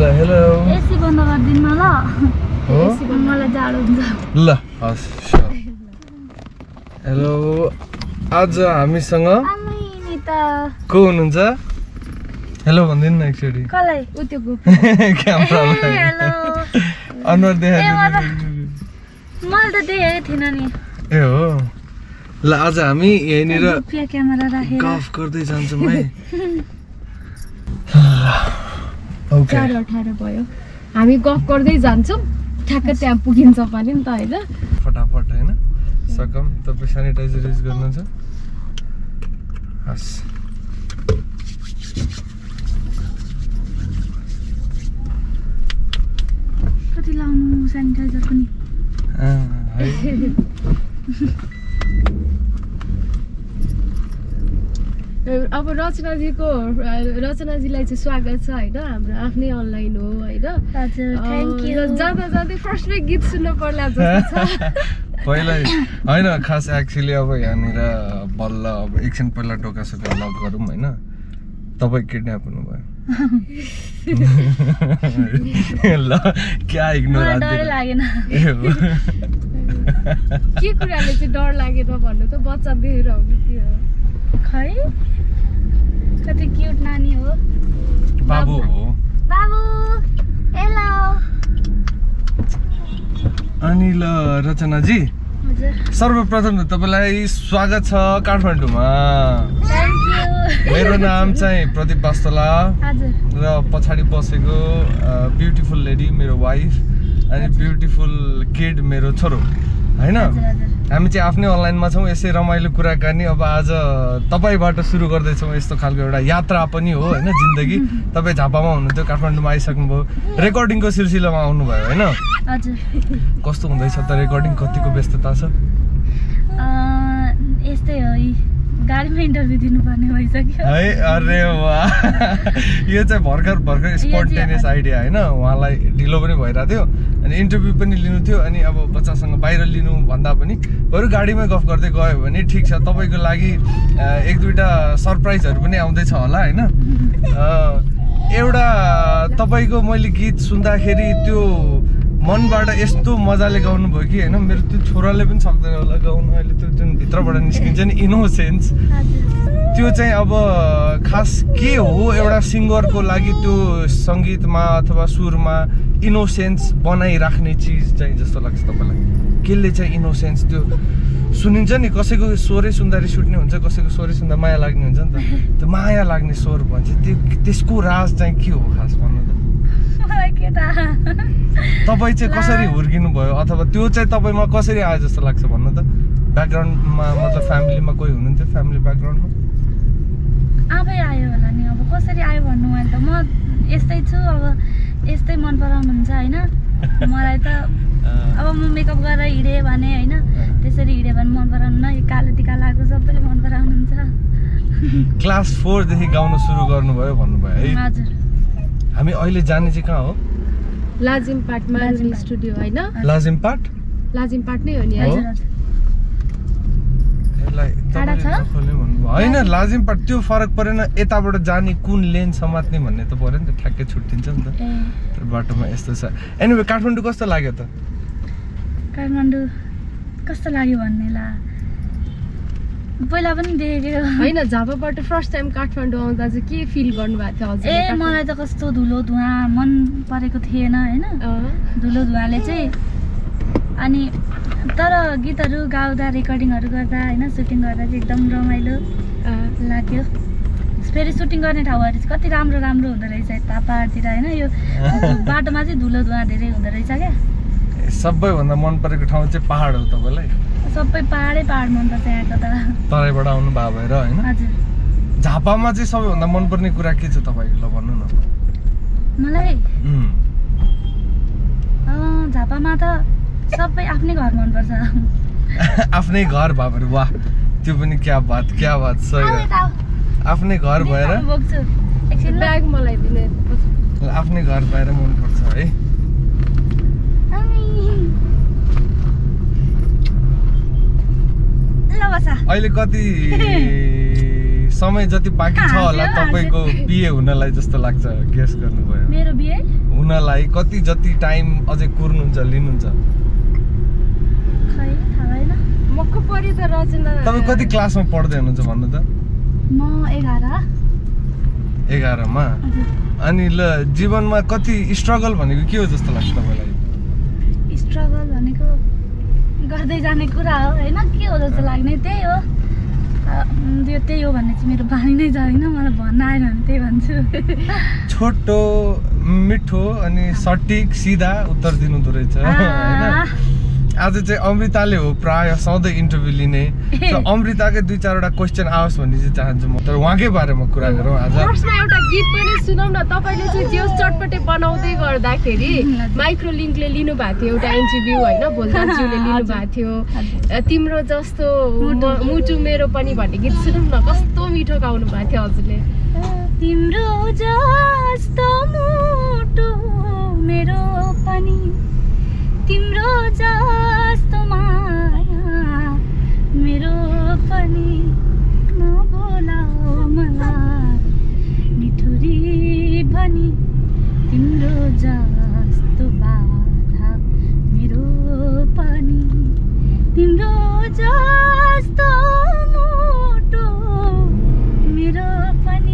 Hello AC बन्द गर्दिन न ल एसी बन्द मलाई जाडो हुन्छ ल हस् हेलो आज हामीसँग को हुनुहुन्छ हेलो भन्दिन न एकचोटी कसलाई उतिको क्यामेरालाई हेलो अनुहार देखाइ मैले त देखेको थिएन नि ए हो ल आज हामी यहीँनिर क्यामेरा राखेर गफ गर्दै जान्छौँ है ओके 18 भयो हामी गफ गर्दै जान्छौँ ठ्याक्क त्यहाँ पुगिन्छ पनि नि त हैन फटाफट हैन सकम तपाई स्यानिटाइजर युज गर्नुहुन्छ हस् कति लाउनु स्यानिटाइजर पनि अब रचनाजीलाई चाहिँ स्वागत छ हैन हाम्रो आफ्नै अनलाइन हो हैन हजुर थ्यांक यू जाँदा जाँदै फर्स्टमै गीत सुन्न पर्ला जस्तो छ पहिला हैन खास एक्चुअली अब यहाँनिर बल्ल अब एकछिन पहिला टोकासोका लक गरौँ हैन तपाई किडन्याप हुनुभयो ल क्या इग्नोर मलाई डरै लागेन के कुराले चाहिँ डर लागेन भन्नु त बच्चा देखेर हो कि के हो खै कति क्यूट नानी हो बाबु हो बाबु हेलो अनि ल रचनाजी हजुर सर्वप्रथम त तपाईलाई स्वागत छ काठमाडौँमा थ्यांक यू मेरो नाम चाहिँ प्रदीप वास्तोला हजुर र पछाडि बसेको ब्युटिफुल लेडी मेरो वाइफ अनि ब्युटिफुल किड मेरो छोरो हैन हामी चाहिँ आफ्नै अनलाइनमा छौँ यसै रमाइलो कुराकानी अब आज तपाईबाट सुरु गर्दैछौँ यस्तो खालको एउटा यात्रा पनि हो हैन जिन्दगी तपाई झापामा हुनुहुन्थ्यो काठमाडौँमा आइसक्नुभयो रेकर्डिङको सिलसिलामा आउनुभयो हैन हजुर कस्तो हुँदैछ त रेकर्डिङ कतिको व्यस्तता छ यस्तै हो गाडीमा इन्टरभ्यु दिनुपर्ने भइसक्यो है अरे वाह यो चाहिँ भर्खर स्पोन्टेनियस आइडिया हैन उहाँलाई ढिलो पनि भइरहेको थियो अनि इन्टरभ्यु पनि लिनु थियो अनि अब बच्चासँग बाहिर लिनु भन्दा पनि बरु गाडीमै गफ गर्दै गयो भने ठिक छ तपाईको लागि एक दुईटा सरप्राइजहरु पनि आउँदै छ होला हैन एउटा तपाईको मैले गीत सुन्दाखेरि त्यो मनबाट यस्तो मजाले गाउनु भयो कि हैन मेरो त्यो छोराले पनि सक्दैन होला गाउनु अहिले त्यो जुन भित्रबाट निस्किन्छ नि इनोसेन्स त्यो चाहिँ अब खास के हो एउटा सिङ्गरको लागि त्यो संगीतमा अथवा सुरमा इनोसेन्स बनाइराख्ने चिज चाहिँ जस्तो लाग्छ तपाईलाई केले चाहिँ इनोसेन्स त्यो सुनिन्छ नि कसैको स्वरै सुन्दाखेरि सुट्ने हुन्छ कसैको स्वरै सुन्दा माया लाग्ने हुन्छ नि त त्यो माया लाग्ने स्वर भन्छ त्यो त्यसको राज चाहिँ के हो खास भन्नु त तपाई चाहिँ कसरी हुर्किनु भयो अथवा त्यो चाहिँ तपाईमा कसरी आयो जस्तो लाग्छ भन्नु त ब्याकग्राउन्डमा मतलब फ्यामिलीमा कोही हुनुहुन्थ्यो फ्यामिली ब्याकग्राउन्डमा आफै आयो होला नि अब कसरी आयो भन्नु मैले त म यस्तै छु अब यस्तै मन पराउनुहुन्छ हैन मलाई त अब म मेकअप गरेर हिँडे भने हैन त्यसरी हिँडे भने मन पराउनु यो कालो टिका लागेको सबैले मन पराउनुहुन्छ क्लास 4 देखि गाउन सुरु गर्नुभयो भन्नुभयो है हजुर हामी अहिले जाने चाहिँ कहाँ हो लाजिमपाटमा स्टुडियो हैन लाजिमपाट नै हो नि हजुर हैन लाजिमपाट त्यो फरक परेन यताबाट जाने कुन लेन समात्ने भन्ने त पर्यो नि त ठ्याक्कै छुट्टिन्छ नि त त्यो बाटोमा यस्तो छ एनीवे काठमाडौँ कस्तो लाग्यो त काठमाडौँ कस्तो लाग्यो भन्नेला पहिला पनि देखेको हैन झापाबाट फर्स्ट टाइम काठमाडौँ आउँदा चाहिँ के फिल गर्नुभएको थियो हजुर मलाई त कस्तो धुलो धुवा मन परेको थिएन हैन धुलो धुवाले चाहिँ अनि तर गीतहरु गाउँदा रेकर्डिङहरु गर्दा हैन सुटिङ गर्दा चाहिँ एकदम रमाइलो लाग्यो फेरि सुटिङ गर्ने ठाउँहरु कति राम्रो राम्रो हुँदो रहेछ यता पहाडतिर हैन यो बाटोमा चाहिँ धुलो धुवा धेरै हुँदो रहेछ क्या सबैभन्दा मन परेको ठाउँ चाहिँ पहाड हो तपाईलाई सबै पहाड मन पर्छ यहाँको त तराईबाट आउनु भा भएर हैन हजुर झापामा चाहिँ सबैभन्दा मन पर्ने कुरा के छ तपाईको ल भन्नु न मलाई झापामा त सबै आफ्नै घर मन पर्छ आफ्नै घर भएर वाह त्यो पनि क्या बात सही हो आफ्नै घर भएर बोक्छु एकछिन ब्याग मलाई दिने आफ्नै घर भएर मन पर्छ है अहिले कति समय जति बाँकी छ होला तपाईको बिहे हुनलाई जस्तो लाग्छ गेस गर्नुभयो मेरो बिहे हुनलाई कति जति टाइम अझै कुर्नुहुन्छ लिनुहुन्छ? खै थाहा भएन। मक्क परि त रचना। तपाईँ कति क्लासमा पढ्दै हुनुहुन्छ भन्नु त? म 11 मा। अनि ल जीवनमा कति स्ट्रगल भनेको के हो जस्तो लाग्छ तपाईँलाई? स्ट्रगल भनेको गर्दै जाने कुरा हो होइन, के हो जस्तो लाग्ने त्यही हो। त्यही हो भन्ने चाहिँ मेरो बानी नै छैन, मलाई भन्न आएन भने त्यही भन्छु। छोटो मिठो अनि सटिक सिधा उत्तर दिनुहुँदो रहेछ होइन। आज चाहिँ अमृताले हो प्राय सधैँ इन्टरभ्यू लिने। अमृताकै 2-4वटा क्वेसन आओस् भन्ने चाहिँ चाहन्छु म, तर उहाँकै बारेमा कुरा गरौँ आज। फर्स्टमा एउटा गीत पनि सुनौ न। तपाईँले चाहिँ जे चटपटे बनाउँदै गर्दाखेरि माइक्रो लिङ्कले लिनुभएको थियो एउटा इन्टरभ्यू होइन, भोलदासज्यूले लिनुभएको थियो। तिम्रो जस्तो मुटु मेरो पनि भन्ने गीत सुनौ न, कस्तो मिठो गाउनु भएको थियो हजुरले। तिम्रो जस्तो मुटु मेरो पनि, तिम्रो जस्तो माया मेरो पनि, नबोलाऊ मलाई निठुरी भनी, तिम्रो जस्तो बाधा मेरो पनि, तिम्रो जस्तो मुटु मेरो पनि।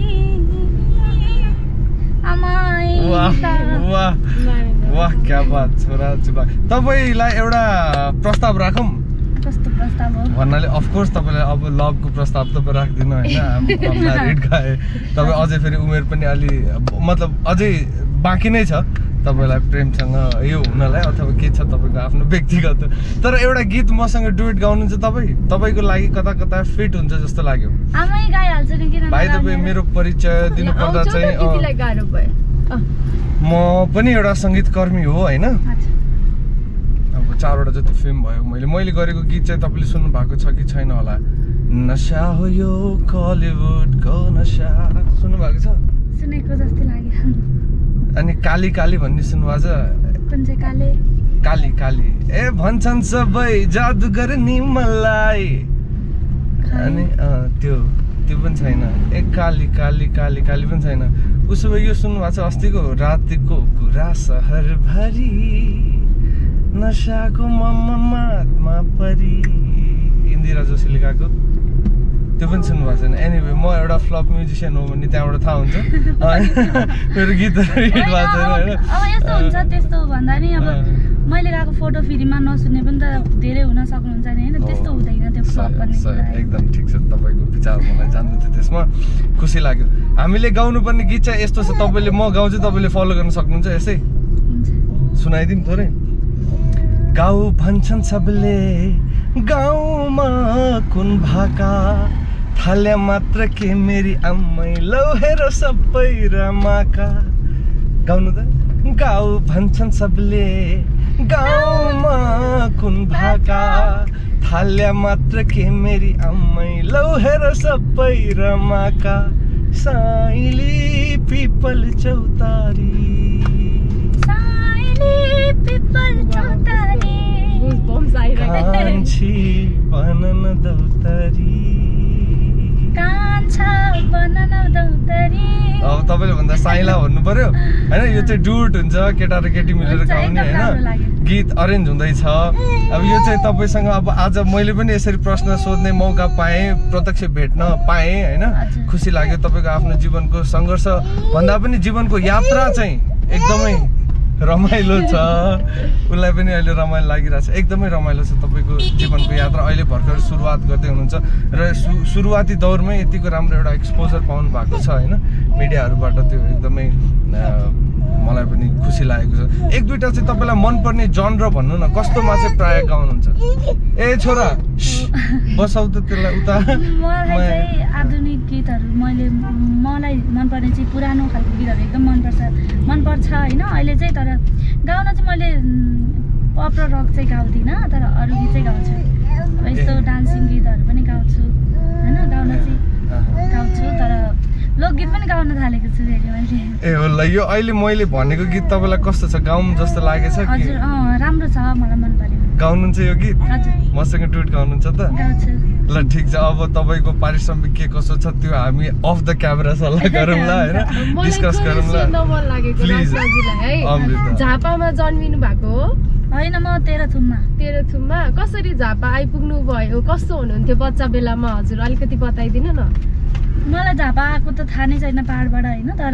वाह क्या बात छोरा चुबा। तपाईँलाई एउटा प्रस्ताव राखौँ? कस्तो प्रस्ताव हो भन्नाले अफकोर्स तपाईँलाई अब लभको प्रस्ताव तपाईँ राख्दिनु होइन, रेड गाए तपाईँ अझै फेरि उमेर पनि अलि मतलब अझै बाँकी नै छ तपाईँलाई प्रेमसँग यो हुनलाई, अथवा के छ तपाईँको आफ्नो व्यक्तिगत। तर एउटा गीत मसँग डुएट गाउनुहुन्छ तपाईँको लागि कता कता फिट हुन्छ जस्तो लाग्यो? आमै गाइहाल्छु नि, किन भाइ तपाईँ मेरो परिचय दिनुपर्दा चाहिँ म पनि एउटा सङ्गीतकर्मी हो होइन। अब 4वटा जति फिल्म भयो, मैले गरेको गीत चाहिँ तपाईँले सुन्नु भएको छ कि छैन होला। नशा हो यो कलिउडको नशा, सुन्नु भएको छ? सुनेको जस्तै लाग्यो। अनि काली काली भन्ने सुन्नुभएको छ? कुन चाहिँ काली? काली काली ए भन्छन् सबै जादु गर्ने मलाई, अनि त्यो पनि छैन। ए काली काली काली काली पनि छैन। उसो भए यो सुन्नु भएको छ अस्तिको रातिको कुरा सहरभरि, नशाको मम्मा परी, इन्दिरा जोशीले गाएको, त्यो पनि सुन्नु भएको छैन। एनिवे म एउटा फ्लप म्युजिसियन हो भन्ने त्यहाँबाट थाहा हुन्छ। मेरो गीतहरू हिट भएको छैन होइन। अब यस्तो हुन्छ त्यस्तो भन्दा नि अब मैले गाएको फोटो फेरिमा नसुन्ने पनि त धेरै हुन सक्नुहुन्छ नि होइन, त्यस्तो हुँदैन त्यो फ्लप भन्ने कुरा। एकदम ठिक छ, तपाईँको विचार मलाई जान्नु थियो, त्यसमा खुसी लाग्यो। हामीले गाउनुपर्ने गीत चाहिँ यस्तो छ, तपाईँले म गाउँछु तपाईँले फलो गर्न सक्नुहुन्छ। यसै सुनाइदिउँ थोरै? गाउँ भन्छन् सबले गाउँमा कुन भाका, थाल्या मात्र के मेरी आम्मै लौ हेर सबै रमाका। गाउनु त? गाउँ भन्छन् सबले गाउँमा कुन भाका, थाल्या मात्र के मेरी आम्मै लौ हेर सबै रमाका। साइली पिपल चौतारी, साइली पिपल चौतारी, कान्छी बनन दौतारी, कान्छा बनन दौतारी। अब तपाईँले भन्दा साइला भन्नु पर्यो होइन। यो चाहिँ डुट हुन्छ, केटा र केटी मिलेर गाउने होइन, गीत अरेन्ज हुँदैछ। अब यो चाहिँ तपाईँसँग अब आज मैले पनि यसरी प्रश्न सोध्ने मौका पाएँ, प्रत्यक्ष भेट्न पाएँ होइन, खुसी लाग्यो। तपाईँको आफ्नो जीवनको सङ्घर्ष भन्दा पनि जीवनको यात्रा चाहिँ एकदमै रमाइलो छ, उसलाई पनि अहिले रमाइलो लागिरहेछ। एकदमै रमाइलो छ तपाईँको जीवनको यात्रा। अहिले भर्खर सुरुवात गर्दै हुनुहुन्छ र सुरुवाती दौरमै यतिको राम्रो एउटा एक्सपोजर पाउनु भएको छ होइन मिडियाहरूबाट, त्यो एकदमै मलाई पनि खुसी लागेको छ। 1-2टा चाहिँ तपाईँलाई मनपर्ने जनर भन्नु न, कस्तोमा चाहिँ प्राय गाउनुहुन्छ? ए छोरा बसाउ त त्यसलाई उता। मलाई चाहिँ आधुनिक गीतहरू मलाई मनपर्ने चाहिँ पुरानो खालको गीतहरू एकदम मनपर्छ होइन। अहिले चाहिँ तर गाउन चाहिँ मैले पप र रक चाहिँ गाउँदिनँ, तर अरू गीत चाहिँ गाउँछु। अब यस्तो डान्सिङ गीतहरू पनि गाउँछु होइन, गाउन चाहिँ गाउँछु, तर लोकगीत गीत पनि गाउन थालेको छु फेरि मैले। ए हो ल, यो अहिले मैले भनेको गीत तपाईँलाई कस्तो छ, गाउँ जस्तो लागेछ कि? हजुर राम्रो छ, मलाई मन पर्यो। गाउनुहुन्छ यो गीत? हजुर मसँग ट्युट गाउनुहुन्छ त? गाउँछु। ल ठिक छ, अब तपाईँको पारिश्रमिक के कसो छ त्यो हामी अफ द क्यामेरा सल्लाह गरौँ ल होइन, डिस्कस गरौँ ल प्लिज। अमृता झापामा जन्मिनु भएको हो? होइन, म तेह्रथुममा। कसरी झापा आइपुग्नु भयो, कस्तो हुनुहुन्थ्यो बच्चा बेलामा हजुर, अलिकति बताइदिनु न। मलाई झापा आएको त थाहा नै छैन पहाडबाट होइन, तर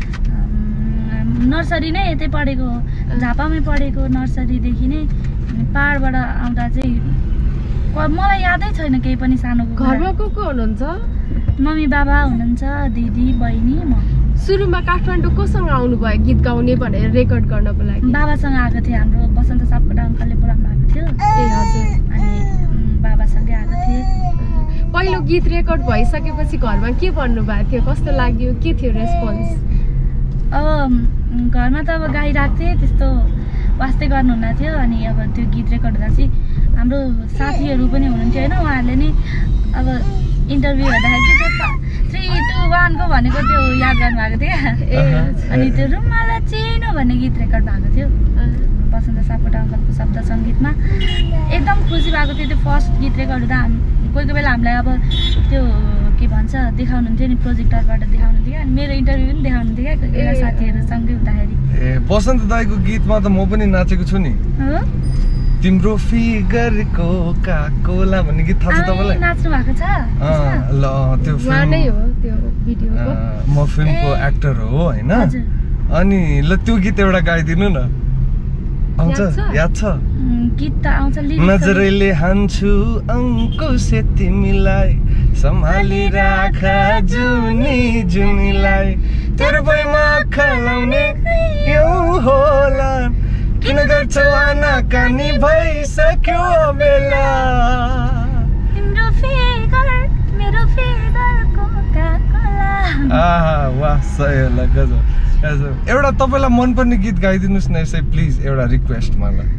नर्सरी नै यतै पढेको हो, झापामै पढेको नर्सरीदेखि नै। पहाडबाट आउँदा चाहिँ मलाई यादै छैन केही पनि सानोको। घरमा को हुनुहुन्छ? मम्मी बाबा हुनुहुन्छ, दिदी बहिनी, म। सुरुमा काठमाडौँ कोसँग आउनुभयो गीत गाउने भनेर रेकर्ड गर्नको लागि? बाबासँग आएको थिएँ, हाम्रो बसन्त सापकोटा अङ्कलले बोलाउनु भएको थियो। ए हजुर। अनि बाबासँगै आएको थिएँ। पहिलो गीत रेकर्ड भइसकेपछि घरमा के भन्नुभएको थियो, कस्तो लाग्यो, के थियो रेस्पोन्स? अब घरमा त अब गाइरहेको थिएँ, त्यस्तो वास्तै गर्नुहुन्न थियो। अनि अब त्यो गीत रेकर्ड हुँदा चाहिँ हाम्रो साथीहरू पनि हुनुहुन्थ्यो होइन, उहाँहरूले नि अब इन्टरभ्यू हेर्दाखेरि चाहिँ त्यो 3, 2, 1 को भनेको त्यो याद गर्नुभएको थियो क्या। अनि त्यो रुमाला चिनो भन्ने गीत रेकर्ड भएको थियो बसन्त सापकोटा अङ्कलको शब्द सङ्गीतमा। एकदम खुसी भएको थियो त्यो फर्स्ट गीत रेकर्ड हुँदा। कोही कोही बेला हामीलाई अब त्यो के भन्छ देखाउनुहुन्थ्यो नि, प्रोजेक्टरबाट देखाउनुहुन्थ्यो क्या। अनि मेरो इन्टरभ्यू पनि देखाउनुहुन्थ्यो क्या कोही बेला साथीहरूसँगै हुँदाखेरि। ए बसन्त दाईको गीतमा त म पनि नाचेको छु नि। तिम्रो फिगरको काकोला भन्ने गीत थाहा छ तपाईँलाई? नाच्नु भएको छ? ल त्यो नै हो त्यो भिडियोको। म फिल्मको एक्टर हो होइन। अनि ल त्यो गीत एउटा गाइदिनु न, आउँछ? याद छ? गीत त आउँछ। नजरले हान्छु अंकुशे तिमीलाई, सम्हाली राख जुनीलाई, तेरो भैमा खलाउने यो होला, किन गर्छौ आनाकानी भइसक्यो बेला, तिम्रो फिगर मेरो फिगरको काकोला। वाह सही होला, गजब गजब। एउटा तपाईँलाई मनपर्ने गीत गाइदिनुहोस् न यसै प्लिज, एउटा रिक्वेस्ट मलाई।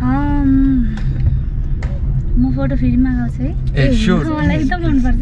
म फोटो फिल्ममा गाउँछु है। ए स्योर, मलाई एकदम मनपर्छ।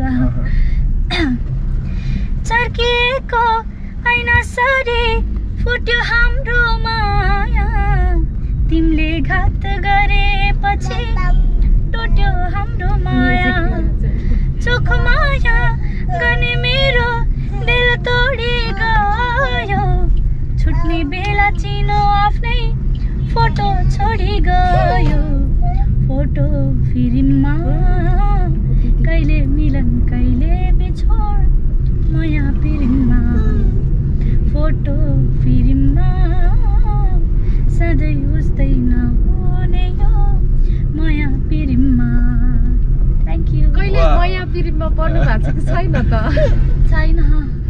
चर्किएको ऐना सरी फुट्यो हाम्रो माया, तिमीले घात गरेपछि टुट्यो हाम्रो माया, चोखो माया गर्ने मेरो दिल तोडी गयो, छुट्ने बेला चिनो आफ्नै फोटो छोडी गयो, फोटो फिल्ममा कहिले मिलन कहिले बिछोड, माया फिल्ममा फोटो फिल्ममा सधैँ उस्तै नहुने यो माया फिल्ममा। Thank you. कहिले माया फिल्ममा पर्नु भएको छ छैन त? छैन।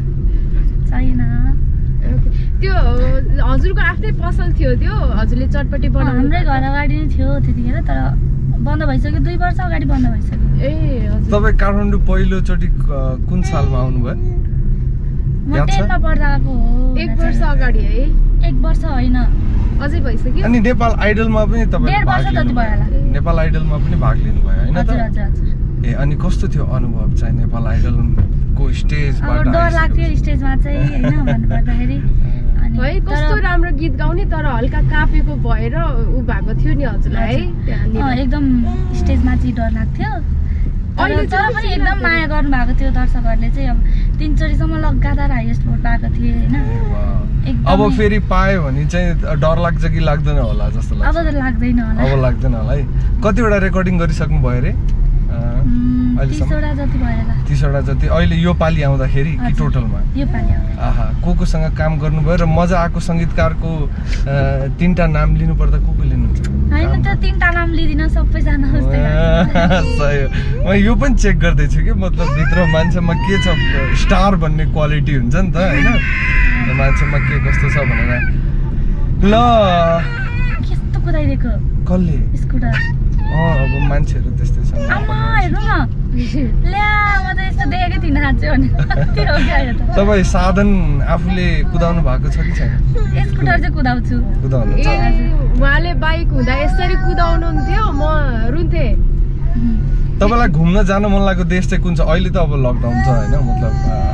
त्यो हजुरको आफ्नै पसल थियो, त्यो हजुरले चटपटी बनाउनु? हाम्रै घर अगाडि नै थियो त्यतिखेर, तर बन्द भइसक्यो, 2 वर्ष अगाडि बन्द भइसक्यो। ए हजुर। तपाईँ काठमाडौँ पहिलोचोटि कुन सालमा आउनुभयो? म 10 मा पढ्दा आएको हो। 1 वर्ष अगाडि है? 1 वर्ष होइन, अझै भइसक्यो। अनि नेपाल आइडलमा पनि तपाईँ 1.5 वर्ष जति भयो होला। नेपाल आइडलमा पनि भाग लिनुभयो होइन त? हजुर हजुर हजुर। ए अनि कस्तो थियो अनुभव चाहिँ नेपाल आइडलको स्टेजबाट? डर लाग्थ्यो स्टेजमा चाहिँ होइन भन्नुपर्दाखेरि। है कस्तो राम्रो गीत गाउने, तर हल्का कापेको भएर उ भएको थियो नि हजुरलाई है? एकदम स्टेजमा चाहिँ डर लाग्थ्यो। तर पनि एकदम माया गर्नु भएको थियो दर्शकहरूले चाहिँ। अब 3 चोटिसम्म लगातार हाइएस्ट भोट पाएको थिएँ होइन। अब फेरि पायो भने चाहिँ डर लाग्छ कि लाग्दैन होला जस्तो लाग्छ? अब त लाग्दैन होला। अब लाग्दैन होला है। कतिवटा रेकर्डिङ गरिसक्नु भयो अरे? 30 वटा जति भयो होला। 30 वटा जति अहिले यो पालि आउँदाखेरि कि टोटलमा? यो पालि आउँदा। आहा, कोसँग काम गर्नुभयो र मजा आएको सङ्गीतकारको 3टा नाम लिनु पर्दा को लिनुहुन्छ? हैन त्यो 3टा नाम लिदिन, सबैजना उस्तै सही हो। म यो पनि चेक गर्दैछु कि मतलब भित्र मान्छेमा के छ, स्टार भन्ने क्वालिटी हुन्छ नि त हैन, मान्छेमा के कस्तो छ भनेर। ल कस्तो कुदाइदिएको कसले? स्कुटर। अब मान्छेहरू त्यस्तै छ। आमा हेर्नु न, ल्या म त यस्तो देखेकै थिइनँ साँच्चै भने। कति हो क्या यो त? तपाईँ साधन आफूले कुदाउनु भएको छ कि छैन? स्कुटर चाहिँ कुदाउँछु। कुदाउनु? ए उहाँले बाइक हुँदा यसरी कुदाउनुहुन्थ्यो, म रुन्थेँ। तपाईँलाई घुम्न जान मन लागेको देश चाहिँ कुन छ? अहिले त अब लकडाउन छ होइन, मतलब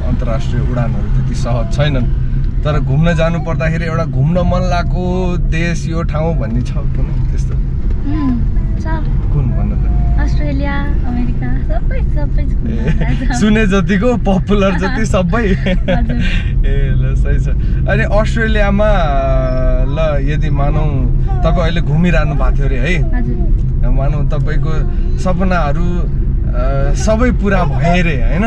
अन्तर्राष्ट्रिय उडानहरू त्यति सहज छैनन्। तर घुम्न जानु पर्दाखेरि एउटा घुम्न मन लागेको देश यो ठाउँ भन्ने छ कुनै त्यस्तो? कुन भन्नु त? अस्ट्रेलिया, अमेरिका सबै सुने जतिको पपुलर जति सबै। ए ल सही छ। अनि अस्ट्रेलियामा ल यदि मानौँ तपाईँ अहिले घुमिरहनु भएको थियो अरे है, मानौँ तपाईँको सपनाहरू सबै पुरा भए रे होइन,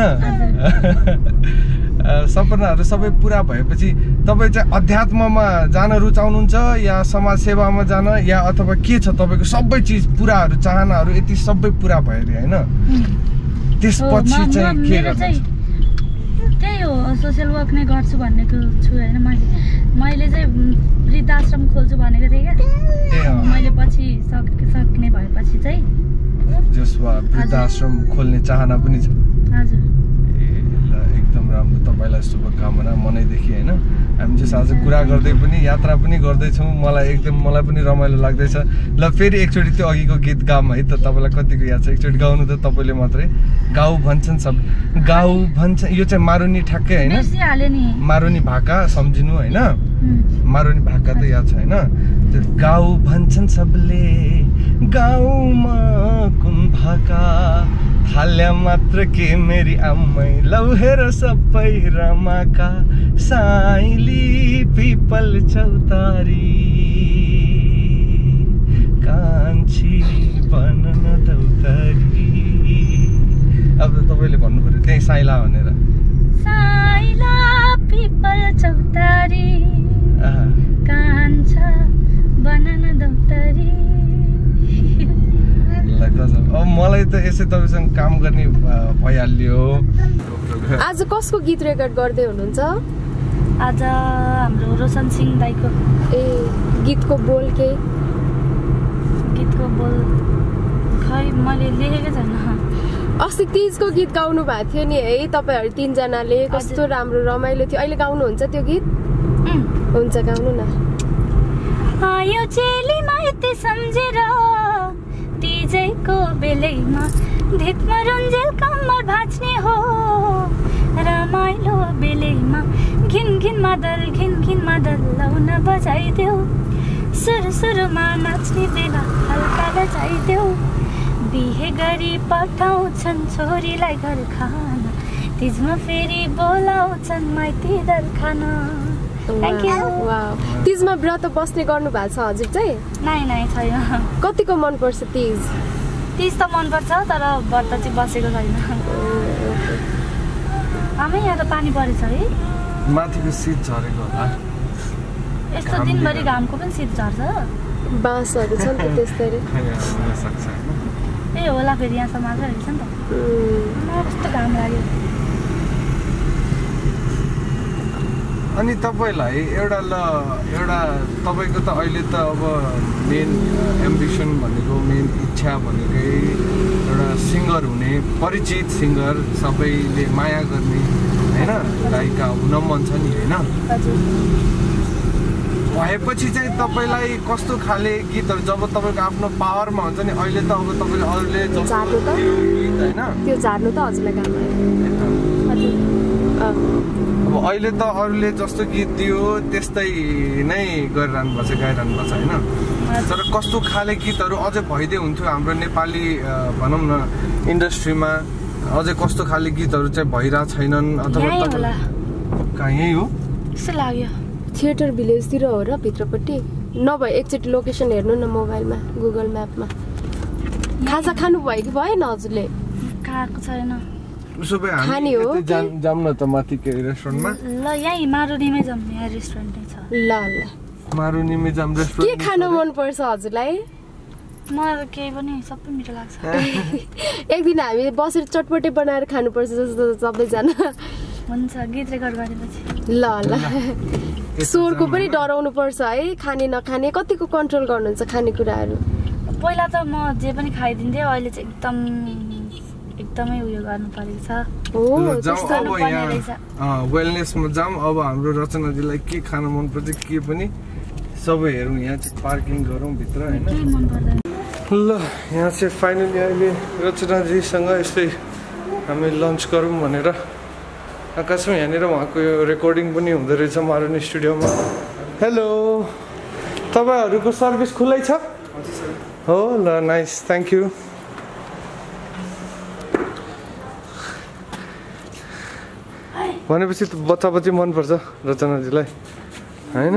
सपनाहरू सबै पुरा भएपछि तपाईँ चाहिँ अध्यात्ममा जान रुचाउनुहुन्छ या समाज सेवामा जान, या अथवा के छ तपाईँको सबै चिज पुराहरू चाहनाहरू यति सबै पुरा भयो अरे होइन, त्यसपछि चाहिँ के गर्नु? त्यही हो, सोसियल वर्क नै गर्छु भनेको छु होइन। मैले चाहिँ वृद्धाश्रम खोल्छु भनेको थिएँ क्या, मैले पछि सक्ने भएपछि चाहिँ जसमा वृद्धाश्रम खोल्ने चाहना पनि छ। हजुर एकदम राम्रो, तपाईँलाई शुभकामना मनैदेखि होइन। हामी चाहिँ आज कुरा गर्दै पनि यात्रा पनि गर्दैछौँ, मलाई पनि रमाइलो लाग्दैछ। ल फेरि एकचोटि त्यो अघिको गीत गाउँ है त, तपाईँलाई कतिको याद छ? एकचोटि गाउनु त तपाईँले मात्रै। गाउँ भन्छन् सब, गाउँ भन्छ, यो चाहिँ मारुनी ठ्याक्कै होइन, मारुनी भाका सम्झिनु होइन, मारुनी भाका त याद छ होइन। त्यो गाउँ भन्छन् सबले, गाउँमा कुन भाका थाल्या मात्र के मेरी आम्मै, लौ हेर सबै रमाका साइली पिपल चौतारी कान्छी बनन दौतारी। अब तपाईँले भन्नु पर्यो त्यही साइला भनेर। साइला पिपल चौतारी कान्छा बनन दौतारी। अब मलाई त यसै तपाईँसँग काम गर्ने भइहाल्यो। आज कसको गीत रेकर्ड गर्दै हुनुहुन्छ? आज हाम्रो रोशन सिंह दाईको। ए गीतको बोल के? गीतको बोल खै मैले लेखेकै छैन। अस्ति तीजको गीत गाउनु भएको थियो नि है तपाईँहरू तीनजनाले, कस्तो राम्रो रमाइलो थियो। अहिले गाउनुहुन्छ त्यो गीत? हुन्छ गाउनु न। आयो चेलीमा यति सम्झेर तीजैको बेलैमा धितमा रुन्जेल कम्मर भाँच्ने हो, रमाइलो बेलैमा घिन घिन मादल लाउन बजाइदेऊ, सुरुमा नाच्ने बेला हल्का बजाइदेऊ, बिहे गरी पठाउँछन् छोरीलाई घर खान, तीजमा फेरि बोलाउँछन् माइती दर खान। Thank you. तीजमा व्रत बस्ने गर्नु भएको छ हजुर चाहिँ? नै छैन। कतिको मनपर्छ तीज? तीज त मनपर्छ तर व्रत चाहिँ बसेको छैन। आमै यहाँ त पानी परेछ है, माथिको शीत झरेको होला, यस्तो दिनभरि घामको पनि शीत झर्छ। बाँसहरू छ नि त त्यस्तै ए होला, फेरि यहाँसम्म आएको रहेछ नि त। कस्तो घाम लाग्यो। अनि तपाईँलाई एउटा तपाईँको त अहिले त अब मेन एम्बिसन भनेको, मेन इच्छा भनेकै एउटा सिङ्गर हुने, परिचित सिङ्गर, सबैले माया गर्ने होइन, गायिका हुन मन छ नि होइन। भएपछि चाहिँ तपाईँलाई कस्तो खाले गीतहरू, जब तपाईँको आफ्नो पावरमा हुन्छ नि, अहिले त अब तपाईँले अरूले गीत होइन त्यो झार्नु त हजुरलाई काम अब अहिले त अरूले जस्तो गीत दियो त्यस्तै नै गरिरहनु भएको छ, गाइरहनु भएको छ होइन। तर कस्तो खाले गीतहरू अझै भइदिए हुन्थ्यो हाम्रो नेपाली भनौँ न इन्डस्ट्रीमा, अझै कस्तो खाले गीतहरू चाहिँ भइरहेको छैनन्? अथवा कहाँ यही हो जस्तो लाग्यो? थिएटर भिलेजतिर हो र भित्रपट्टि? नभए एकचोटि लोकेसन हेर्नु न मोबाइलमा, गुगल म्यापमा। खाजा खानु भयो कि भएन हजुरले? खाएको छैन। उसो भए हामी जाऊँ न त माथि के रेस्टुरेन्टमा? ल यहीँ मारुनीमै जाऊँ, यहाँ रेस्टुरेन्ट नै छ। ल मारुनीमै जाऊँ रेस्टुरेन्ट। के खान मन पर्छ हजुरलाई? मलाई केही पनि सबै मिठो लाग्छ। एक दिन हामी बसेर चटपटे बनाएर खानुपर्छ जस्तो सबैजना। हुन्छ, गीत रेकर्ड गरेपछि। ल स्वरको पनि डराउनु पर्छ है, खाने नखाने कतिको कन्ट्रोल गर्नुहुन्छ खानेकुराहरू? पहिला त म जे पनि खाइदिन्थेँ, अहिले चाहिँ एकदमै उयो गर्नु परेको छ। वेलनेसमा जाऊँ। अब हाम्रो रचनाजीलाई के खान मनपर्छ के पनि सबै हेरौँ। यहाँ चाहिँ पार्किङ गरौँ भित्र होइन। ल यहाँ चाहिँ फाइनली अहिले रचनाजीसँग यस्तै हामी लन्च गरौँ भनेर आकाशमा यहाँनिर उहाँको यो रेकर्डिङ पनि हुँदो रहेछ मारुनी स्टुडियोमा। हेलो, तपाईँहरूको सर्भिस खुल्लै छ? हो ल, नाइस, थ्याङ्क यू। भनेपछि त बच्चा बच्ची मनपर्छ रचनाजीलाई होइन?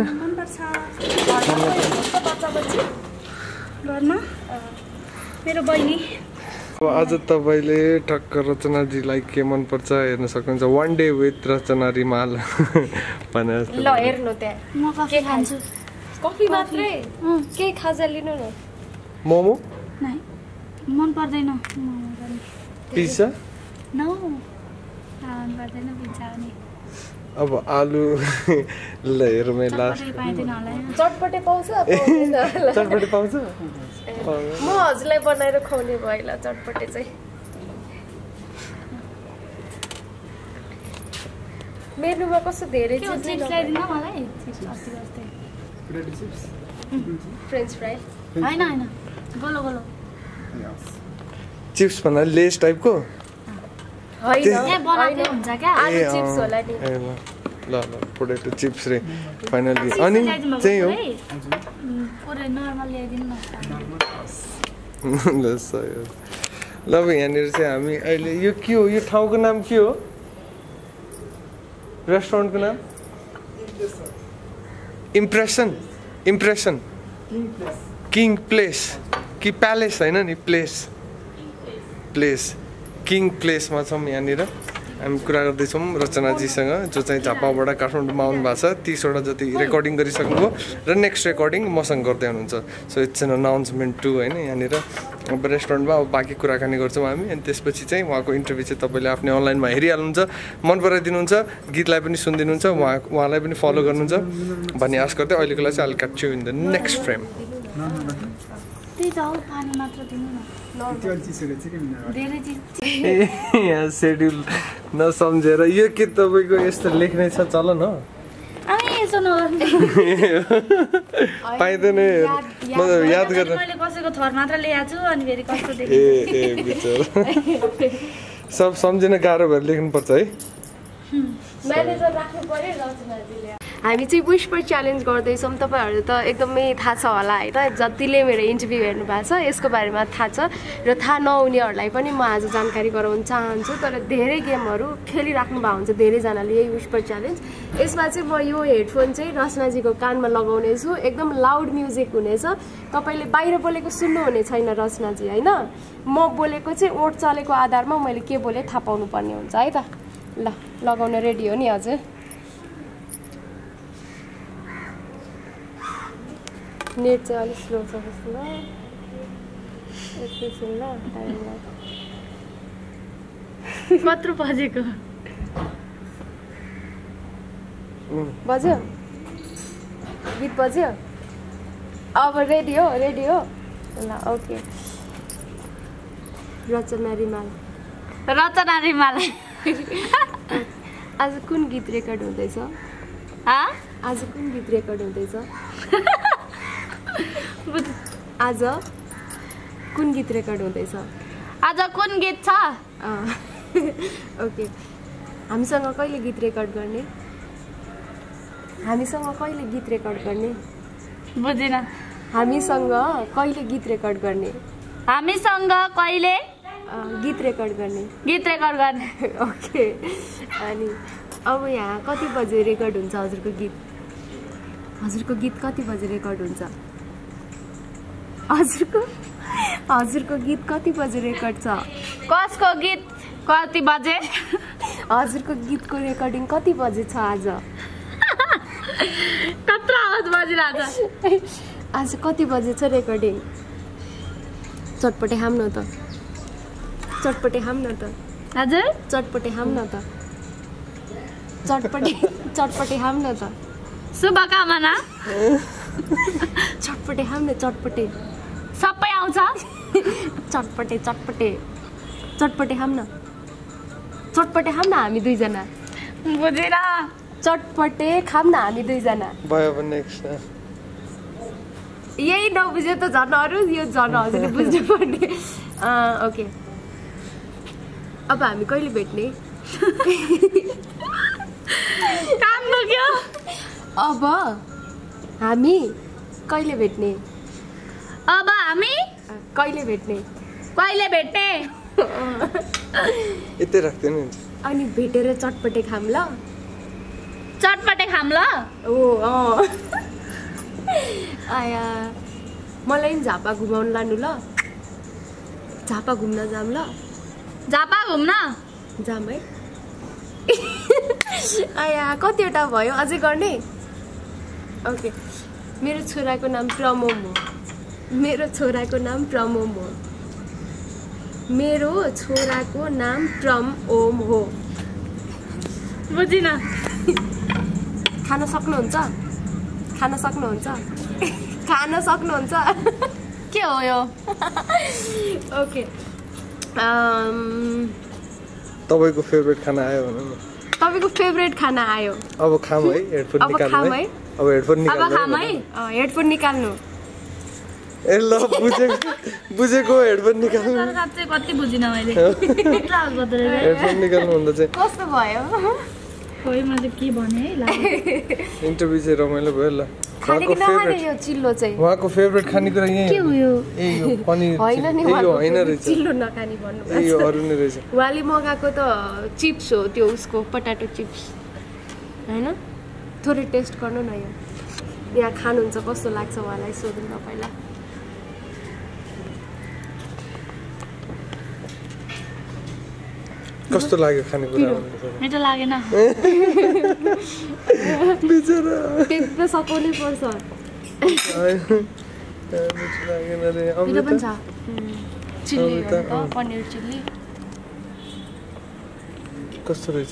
मेरो बहिनी। अब आज तपाईँले ठक्क रचनाजीलाई के मनपर्छ हेर्न सक्नुहुन्छ। One day with Rachana Rimal भने ल हेर्नु त्यहाँ म कफी खान्छु। कफी मात्रै? केही खाजा लिनु न। मोमो नाइ मन पर्दैन। पिज्जा नो मन पर्दैन पिज्जा नि। अब आलु ल हेरौँ है लास्ट। पाइँदैन होला। चटपटे पाउँछ? पाउँदैन होला। चटपटे पाउँछ? म हजुरलाई बनाएर खुवाउने भयो ल चटपटे चाहिँ। मेनुमा कस्तो धेरै चिप्स ल्याइदिनु मलाई। चिप्स अस्ति अस्ति फ्रेन्च फ्राई हैन हैन गोलो गोलो चिप्स भन्दा लेस टाइपको हैन ए बनाउँदै हुन्छ क्या। आलु चिप्स होला नि। ए ल ल पोटेटो चिप्स रे फाइनली। अनि चाहिँ हो पुरै नर्मल ल्याइदिनु न। ल सही। ल अब यहाँनिर चाहिँ हामी अहिले यो के हो? यो ठाउँको नाम के हो? रेस्टुरेन्टको नाम? इम्प्रेसन। इम्प्रेसन किङ प्लेस कि प्यालेस होइन नि, प्लेस प्लेस किङ प्लेसमा छौँ। यहाँनिर हामी कुरा गर्दैछौँ रचनाजीसँग जो चाहिँ झापाबाट काठमाडौँमा आउनु भएको छ। 30वटा जति रेकर्डिङ गरिसक्नुभयो र नेक्स्ट रेकर्डिङ मसँग गर्दै हुनुहुन्छ। So it's an announcement to होइन। यहाँनिर अब रेस्टुरेन्टमा अब बाँकी कुराकानी गर्छौँ हामी। अनि त्यसपछि चाहिँ उहाँको इन्टरभ्यू चाहिँ तपाईँले आफ्नै अनलाइनमा हेरिहाल्नुहुन्छ, मन पराइदिनुहुन्छ, गीतलाई पनि सुनिदिनुहुन्छ, उहाँलाई पनि फलो गर्नुहुन्छ भन्ने आश गर्दै अहिलेको लागि चाहिँ I'll catch you in the next frame। त्यही त हो, पानी मात्र दिनु न। धेरै चिज यहाँ सेड्युल नसम्झेर यो के तपाईँको यस्तो लेख्ने छ चलन हो? यसो नगर्नु। पाइँदैन मतलब याद गरेर। मैले कसैको थर मात्र ल्याएको छु अनि फेरि कस्तो ए बिचरा सब सम्झिन गाह्रो भएर लेख्नुपर्छ है। म्यानेजर राख्नु पर्यो रचनाजीले। हामी चाहिँ विस्पर च्यालेन्ज गर्दैछौँ। तपाईँहरू त एकदमै थाहा छ होला होइन, जतिले मेरो इन्टरभ्यू हेर्नु भएको छ यसको बारेमा थाहा छ र थाहा नहुनेहरूलाई पनि म आज जानकारी गराउन चाहन्छु। तर धेरै गेमहरू खेलिराख्नु भएको हुन्छ धेरैजनाले यही विस्पर च्यालेन्ज। यसमा चाहिँ म यो हेडफोन चाहिँ रचनाजीको कानमा लगाउने छु। एकदम लाउड म्युजिक हुनेछ। तपाईँले बाहिर बोलेको सुन्नुहुने छैन रचनाजी होइन। म बोलेको चाहिँ ओठ चलेको आधारमा मैले के बोले थाहा पाउनु पर्ने हुन्छ है त। ल लगाउन रेडी हो नि हजुर? नेट चाहिँ अलिक स्लो छ जस्तो ल। एकैछिन ल टाइम लाग्छ। कत्रो बजेको बज्यो? गीत बज्यो? अब रेडी हो? रेडी हो ल ओके। रचना रिमाल। रचना रिमाल। आज कुन गीत रेकर्ड हुँदैछ? आज कुन गीत रेकर्ड हुँदैछ? आज कुन गीत रेकर्ड हुँदैछ? आज कुन गीत छ? ओके। हामीसँग कहिले गीत रेकर्ड गर्ने? हामीसँग कहिले गीत रेकर्ड गर्ने? बुझिन। हामीसँग कहिले गीत रेकर्ड गर्ने? हामीसँग कहिले गीत रेकर्ड गर्ने? गीत रेकर्ड गर्ने। ओके। अनि अब यहाँ कति बजे रेकर्ड हुन्छ हजुरको गीत? हजुरको गीत कति बजे रेकर्ड हुन्छ? हजुरको गीत कति बजे रेकर्ड छ? कसको गीत कति बजे? हजुरको गीतको रेकर्डिङ कति बजे छ आज? कत्रो आवाज बजिरहेछ? आज कति बजे छ रेकर्डिङ? चटपटे हाम न त। चटपटे हाम न त। हजुर चटपटे हाम न त। चटपटे हाम न त। शुभकामना। चटपटे हाम न। चटपटे सबै आउँछ। चटपटे हाम न। चटपटे खाम न हामी दुईजना। बुझेन? चटपटे खाम न हामी दुईजना। भयो अब नेक्स्ट यही नबुझ्यो त झन् अरू यो झन् हजुरले बुझ्नु पर्ने। ओके अब हामी कहिले भेट्ने? काम सक्यो। अब हामी कहिले भेट्ने? अब हामी कहिले भेट्ने? कहिले भेट्ने? यतै राख्दैन नि। अनि भेटेर चटपटे खाम ल। चटपटे खाम ल। ओ आया मलाई पनि झापा घुमाउनु लानु ल। झापा घुम्न जाम ल। झापा घुम्न जाम है। आया कतिवटा भयो अझै गर्ने? ओके मेरो छोराको नाम प्रमोम हो। मेरो छोराको नाम प्रमोम हो। मेरो छोराको नाम प्रम ओम हो। बुझिन। खान सक्नुहुन्छ? खान सक्नुहुन्छ? खान सक्नुहुन्छ? के हो यो? ओके तपाईँको फेभरेट खाना आयो भनौँ न। तपाईँको फेभरेट खाना आयो। अब खाम है, हेडफोन अब निकाल्नु खाम है। है। अब हेडफोन अब निकाल्नु खाम है। हेडफोन निकाल्नु। ए ल बुझेको हेडफोन निकाल्नु। तर साँच्चै कति बुझिन मैले। हेडफोन निकाल्नु भन्दा चाहिँ कस्तो भयो? खोइ मैले के भने है लाग्यो। इन्टरभ्यू चाहिँ रमाइलो भयो ल। खाने कि नखाने यो चिल्लो चाहिँ? उहाँको फेभरेट खानेकुरा यही के हो यो? ए यो पनिर होइन नि ए यो होइन रहेछ। चिल्लो नखाने भन्नु ए यो अरू नै रहेछ। उहाँले मगाएको त चिप्स हो त्यो उसको पटाटो चिप्स होइन। थोरै टेस्ट गर्नु न यो। यहाँ खानुहुन्छ कस्तो लाग्छ उहाँलाई सोधौँ न पहिला। कस्तो लाग्यो खानेकुरा? मिठो लागेन। बिचरा टेस्ट त सकाउनै पर्छ। मिठो लागेन रे। मिठो पनि छ। चिल्ली अमृता, हो त पनिर चिल्ली। कस्तो रहेछ?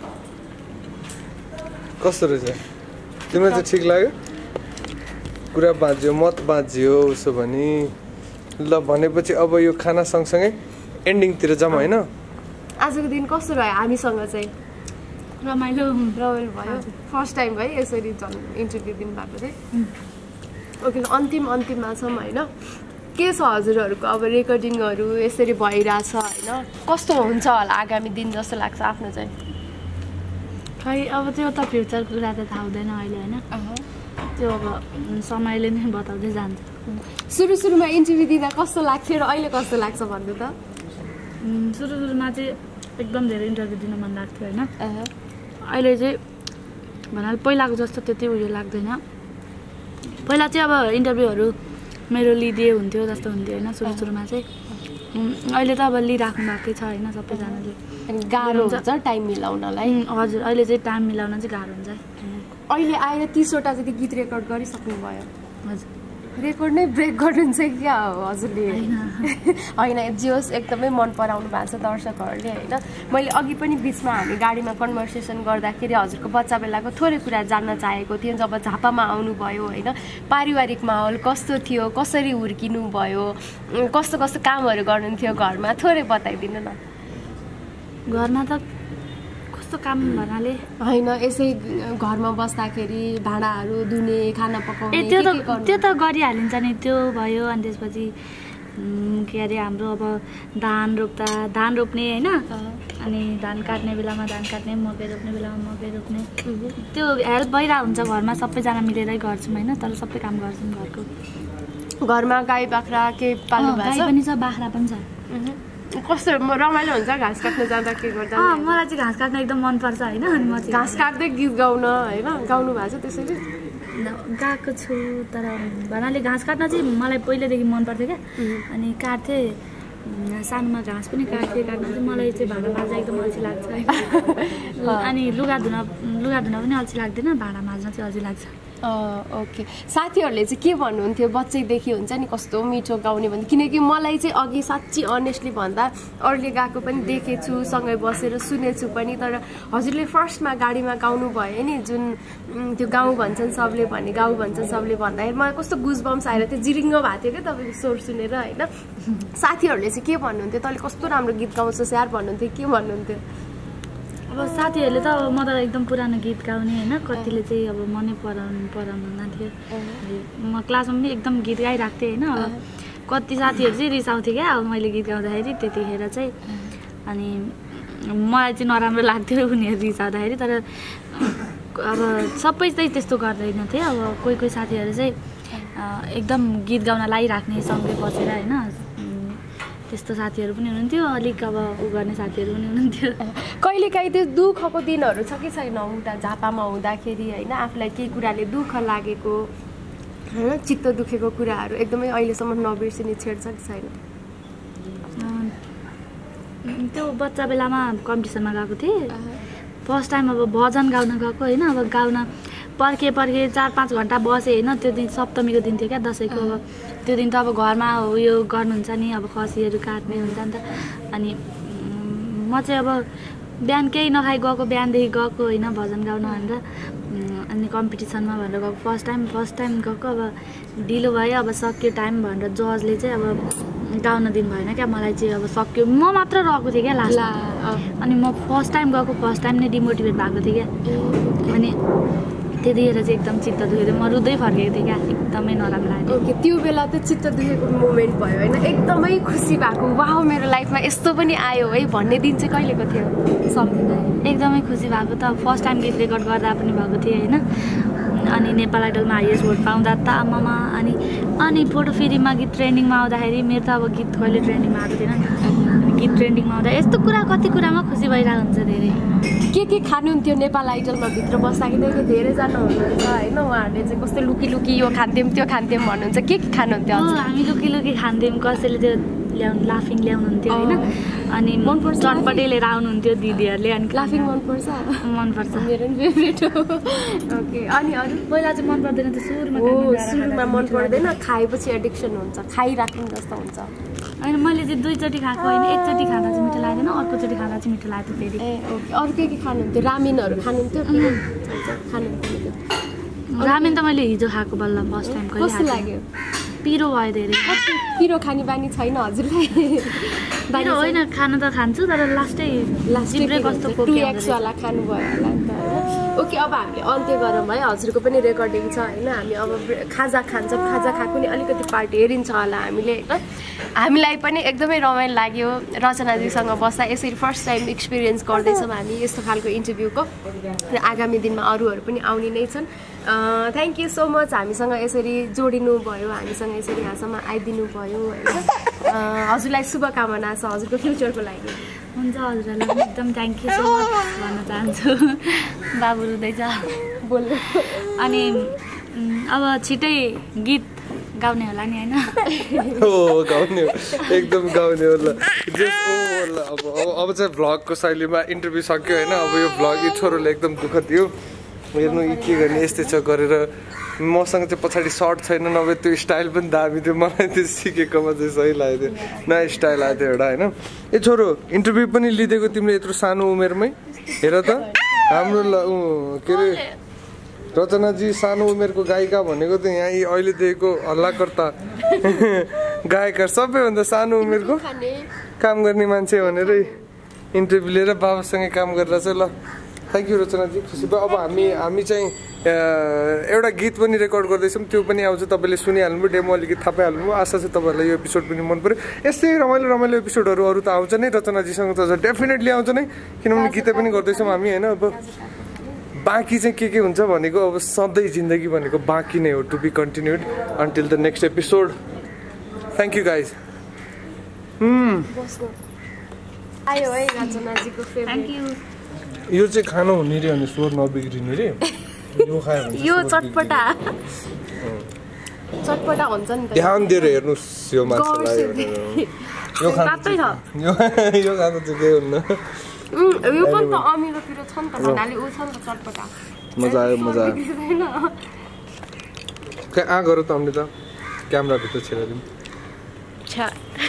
कस्तो रहेछ? तिमीलाई चाहिँ ठिक लाग्यो? कुरा बाँझ्यो मत बाँझ्यो उसो भने ल। भनेपछि अब यो खाना सँगसँगै एन्डिङतिर जाउँ होइन? आजको दिन कस्तो रह्यो हामीसँग चाहिँ? रमाइलो रमाइलो भयो। फर्स्ट टाइम भयो यसरी झन् इन्टरभ्यू दिनुभएको चाहिँ। ओके अन्तिममा छौँ होइन। के छ हजुरहरूको अब रेकर्डिङहरू यसरी भइरहेछ होइन? कस्तो हुन्छ होला आगामी दिन जस्तो लाग्छ आफ्नो चाहिँ? खै अब त्यो त फ्युचरको कुरा त थाहा हुँदैन अहिले होइन। त्यो अब समयले नै बताउँदै जान्छ। सुरुमा इन्टरभ्यू दिँदा कस्तो लाग्थ्यो र अहिले कस्तो लाग्छ भन्नु त? सुरुमा चाहिँ एकदम धेरै इन्टरभ्यू दिन मन लाग्थ्यो होइन। अहिले चाहिँ भन्नाले पहिलाको जस्तो त्यति उयो लाग्दैन। पहिला चाहिँ अब इन्टरभ्यूहरू मेरो लिदिए हुन्थ्यो जस्तो हुन्थ्यो होइन सुरुमा चाहिँ। अहिले त अब लिइराख्नु भएकै छ होइन सबैजनाले। अनि गाह्रो हुन्छ टाइम मिलाउनलाई। हजुर अहिले चाहिँ टाइम मिलाउन चाहिँ गाह्रो हुन्छ। अहिले आएर 30वटा जति गीत रेकर्ड गरिसक्नु भयो। हजुर रेकर्ड नै ब्रेक गर्नुहुन्छ क्या हो हजुरले? होइन जे होस् एकदमै मन पराउनु भएको छ दर्शकहरूले होइन। मैले अघि पनि बिचमा हामी गाडीमा कन्भर्सेसन गर्दाखेरि हजुरको बच्चा बेलाको थोरै कुरा जान्न चाहेको थिएँ। जब झापामा आउनुभयो होइन पारिवारिक माहौल कस्तो थियो, कसरी हुर्किनु भयो, कस्तो कस्तो कामहरू गर्नुहुन्थ्यो घरमा, थोरै बताइदिनु न। घरमा त कस्तो काम भन्नाले होइन यसै घरमा बस्दाखेरि भाँडाहरू धुने, खाना पकाउने त्यो त गरिहालिन्छ नि। त्यो भयो अनि त्यसपछि के अरे हाम्रो अब धान रोप्ने होइन। अनि धान काट्ने बेलामा धान काट्ने, मकै रोप्ने बेलामा मकै रोप्ने, त्यो हेल्प भइरहेको हुन्छ घरमा। सबैजना मिलेरै गर्छौँ होइन। तर सबै काम गर्छौँ घरको। घरमा गाई बाख्रा के पाल्नु भएको छ? गाई पनि छ, बाख्रा पनि छ। कस्तो रमाइलो हुन्छ घाँस काट्न जाँदा के गर्दा? मलाई चाहिँ घाँस काट्न एकदम मनपर्छ होइन। अनि म चाहिँ घाँस काट्दै गीत गाउन होइन गाउनु भएको छ त्यसरी? गएको छु तर भन्नाले घाँस काट्न चाहिँ मलाई पहिल्यैदेखि मनपर्थ्यो क्या। अनि काट्थेँ सानोमा घाँस पनि काट्न चाहिँ मलाई चाहिँ भाँडा माझ्न एकदम अल्छी लाग्छ है। अनि लुगा धुन पनि अल्छी लाग्दैन, भाँडा माझ्न चाहिँ अल्छी लाग्छ। ओके साथीहरूले चाहिँ के भन्नुहुन्थ्यो बच्चैदेखि हुन्छ नि कस्तो मिठो गाउने भन्नु? किनकि मलाई चाहिँ अघि साँच्ची अनेस्टली भन्दा अरूले गाएको पनि देखेछु, सँगै बसेर सुनेछु पनि। तर हजुरले फर्स्टमा गाडीमा गाउनु भयो नि जुन त्यो गाउँ भन्छन् सबले भन्ने, गाउँ भन्छन् सबले भन्दाखेरि मलाई कस्तो गुजबम्स आएर थियो, जिरिङ्ग भएको थियो क्या तपाईँको स्वर सुनेर होइन। साथीहरूले चाहिँ के भन्नुहुन्थ्यो? तैँले कस्तो राम्रो गीत गाउँछस् यार भन्नुहुन्थ्यो, के भन्नुहुन्थ्यो? अब साथीहरूले त अब म त एकदम पुरानो गीत गाउने होइन। कतिले चाहिँ अब मनै पराउनु थियो। म क्लासमा पनि एकदम गीत गाइरहेको थिएँ होइन। अब कति साथीहरू चाहिँ रिसाउँथ्यो क्या अब मैले गीत गाउँदाखेरि त्यतिखेर चाहिँ। अनि मलाई चाहिँ नराम्रो लाग्थ्यो उनीहरू रिसाउँदाखेरि। तर अब सबै चाहिँ त्यस्तो गर्दैन थिएँ। अब कोही कोही साथीहरू चाहिँ एकदम गीत गाउन लागिराख्ने सँगै बसेर होइन, त्यस्तो साथीहरू पनि हुनुहुन्थ्यो। अलिक अब उ गर्ने साथीहरू पनि हुनुहुन्थ्यो। कहिलेकाहीँ त्यो दुःखको दिनहरू छ कि छैन उता झापामा हुँदाखेरि होइन, आफूलाई केही कुराले दुःख लागेको होइन, चित्त दुखेको कुराहरू एकदमै अहिलेसम्म नबिर्सिने छेड्छ कि छैन? त्यो बच्चा बेलामा कम्पिटिसनमा गएको थिएँ फर्स्ट टाइम। अब भजन गाउन गएको होइन, अब गाउन पर्खे 4-5 घन्टा बसेँ होइन। त्यो दिन सप्तमीको दिन थियो क्या, दसैँको। अब त्यो दिन त अब घरमा उयो गर्नुहुन्छ नि, अब खसीहरू काट्ने हुन्छ नि त। अनि म चाहिँ अब बिहान केही नखाइ गएको, बिहानदेखि गएको होइन भजन गाउन भनेर। अनि कम्पिटिसनमा भनेर गएको फर्स्ट टाइम गएको। अब ढिलो भयो, अब सक्यो टाइम भनेर जजले चाहिँ अब गाउन दिनु भएन क्या मलाई चाहिँ। अब सक्यो, म मात्र रहेको थिएँ क्या लास्ट। अनि म फर्स्ट टाइम गएको, फर्स्ट टाइम नै डिमोटिभेट भएको थिएँ क्या। अनि त्यतिखेर चाहिँ एकदम चित्त दुखेको थियो, म रुँदै फर्केको थिएँ क्या, एकदमै नराम्रो लाग्यो। ओके, त्यो बेला त चित्त दुखेको मोमेन्ट भयो होइन, एकदमै खुसी भएको वाउ मेरो लाइफमा यस्तो पनि आयो है भन्ने दिन चाहिँ कहिलेको थियो? सम्झिँदै एकदमै खुसी भएको त फर्स्ट टाइम गीत रेकर्ड गर्दा पनि भएको थिएँ होइन। अनि नेपाल आइडलमा हाइएस्ट भोट पाउँदा त आमामा। अनि फोटो फेरिमा गीत ट्रेन्डिङमा आउँदाखेरि मेरो त अब गीत कहिले ट्रेन्डिङमा आएको थिएन नि त। अनि गीत ट्रेन्डिङमा आउँदा यस्तो कुरा कति कुरामा खुसी भइरहेको हुन्छ धेरै। के खानुहुन्थ्यो नेपाल आइडलमा भित्र बस्दाखेरि? धेरैजना हुनुहुन्छ होइन, उहाँहरूले चाहिँ कस्तो लुकी यो खान्थ्यौँ त्यो खान्थ्यौँ भन्नुहुन्छ, के खानुहुन्थ्यो? हामी लुकी खान्थ्यौँ, कसैले त्यो लाफिङ ल्याउनुहुन्थ्यो होइन। अनि मनपर्छ चटपटे लिएर आउनुहुन्थ्यो दिदीहरूले। अनि लाफिङ मनपर्छ? मनपर्छ, मेरो पनि फेभरेट हो। ओके, अनि अरू? पहिला चाहिँ मन पर्दैन थियो, सुरुमा मन पर्दैन, खाएपछि एडिक्सन हुन्छ, खाइराख्नु जस्तो हुन्छ। होइन मैले चाहिँ 2 चोटि खाएको होइन, 1 चोटि खाँदा चाहिँ मिठो लाग्दैन, अर्कोचोटि खाँदा चाहिँ मिठो लाग्थ्यो फेरि। ए ओके, अरू के खानुहुन्थ्यो? रामेनहरू खानुहुन्थ्यो? खानुहुन्थ्यो रामेन त मैले हिजो खाएको बल्ल फर्स्ट टाइम। कस्तो लाग्यो? पिरो भयो धेरै। पिरो खाने बानी छैन हजुरलाई? पिरो होइन, खान त खान्छु तर लास्टै कस्तो 2x वाला खानुभयो होला नि त। ओके, अब हामीले अन्त्य गरौँ है, हजुरको पनि रेकर्डिङ छ होइन। हामी अब खाजा खान्छौँ, खाजा खाएको नि अलिकति पार्ट हेरिन्छ होला हामीले होइन। हामीलाई पनि एकदमै रमाइलो लाग्यो रचनाजीसँग बस्दा। यसरी फर्स्ट टाइम एक्सपिरियन्स गर्दैछौँ हामी यस्तो खालको इन्टरभ्यूको, र आगामी दिनमा अरूहरू पनि आउने नै छन्। थ्याङ्क यू सो मच हामीसँग यसरी जोडिनु भयो, हामीसँग यसरी यहाँसम्म आइदिनु भयो होइन। हजुरलाई शुभकामना छ हजुरको फ्युचरको लागि। हुन्छ, हजुरलाई एकदम थ्याङ्क यू सो मच भन्न चाहन्छु। बाबु रुँदैछ बोल्नु। अनि अब छिटै गीत गाउने होला नि होइन? हो गाउने हो, एकदम गाउने होला। अब चाहिँ भ्लगको शैलीमा इन्टरभ्यू सक्यो होइन। अब यो भ्लग यो छोरोले एकदम दुःख दियो, हेर्नु के गर्ने यस्तै छ गरेर। मसँग चाहिँ पछाडि सर्ट छैन, नभए त्यो स्टाइल पनि दामी थियो। मलाई त्यो सिकेकोमा चाहिँ सही लाग्यो, नयाँ स्टाइल आएको थियो एउटा होइन। ए छोरो, इन्टरभ्यू पनि लिइदिएको तिमीले यत्रो सानो उमेरमै? हेर त हाम्रो के अरे रचनाजी सानो उमेरको गायिका भनेको त यहाँ अहिलेदेखिको हल्लाकर्ता गायिका सबैभन्दा सानो उमेरको काम गर्ने मान्छे भनेर इन्टरभ्यू लिएर बाबासँगै काम गरेर चाहिँ। ल थ्याङ्क यू रचनाजी, खुसी भयो। अब हामी चाहिँ एउटा गीत पनि रेकर्ड गर्दैछौँ, त्यो पनि आउँछ, तपाईँले सुनिहाल्नुभयो, डेमो अलिकति थाहा पाइहाल्नुभयो। आशा छ तपाईँहरूलाई यो एपिसोड पनि मन पऱ्यो। यस्तै रमाइलो एपिसोडहरू अरू त आउँछ नै, रचनाजीसँग त डेफिनेटली आउँछ नै, किनभने गीत पनि गर्दैछौँ हामी होइन। अब बाँकी चाहिँ के हुन्छ भनेको, अब सधैँ जिन्दगी भनेको बाँकी नै हो, to be continued until the next episode. Thank you guys. आयो है रचनाजीको थ्याङ्क यू। यो चाहिँ खानु हुने रे अनि स्वर नबिग्रिने रे। यो खायो भने यो चटपटा हुन्छ नि त। ध्यान दिएर हेर्नुहोस् यो मान्छेलाई। यो खानु चाहिँ केही हुन्न। यो पनि त अमिलोतिर छ नि त भन्नाले ऊ छ नि त चटपटा। मजा आयो। कहाँ गर त हामीले त क्यामेराभित्र छिरादिउँ।